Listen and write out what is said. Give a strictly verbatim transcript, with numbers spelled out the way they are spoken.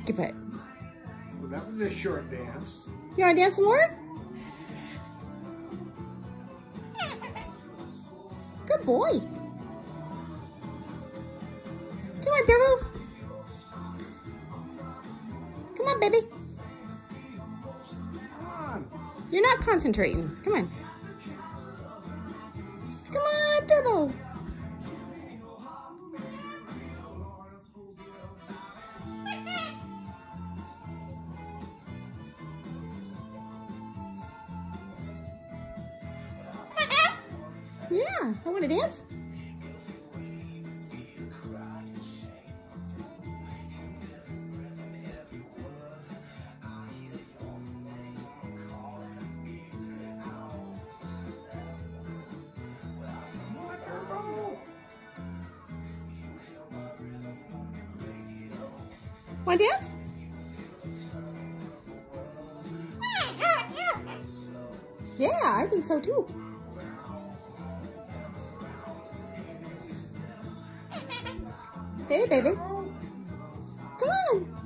Give it. Well, that was a short dance. You want to dance some more? Good boy. Come on, Turbo. Come on, baby. Come on. You're not concentrating. Come on. Come on, Turbo. Yeah, I want to dance. Want to dance? Yeah, I think so too. Hey, baby. Come on.